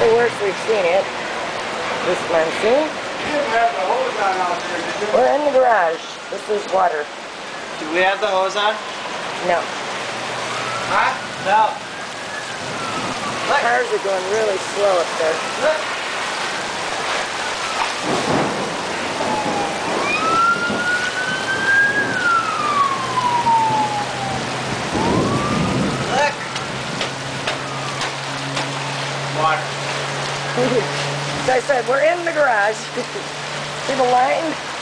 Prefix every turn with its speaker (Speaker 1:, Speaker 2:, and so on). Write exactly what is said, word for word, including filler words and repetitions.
Speaker 1: usually works. We've seen it. This Monsoon.
Speaker 2: You didn't have the hose on out there, did you?
Speaker 1: We're in the garage. This is water.
Speaker 2: Do we have the hose on?
Speaker 1: No.
Speaker 2: Huh? No.
Speaker 1: The cars are going really slow up there.
Speaker 2: Look. Look. Water.
Speaker 1: So I said, we're in the garage. See the line?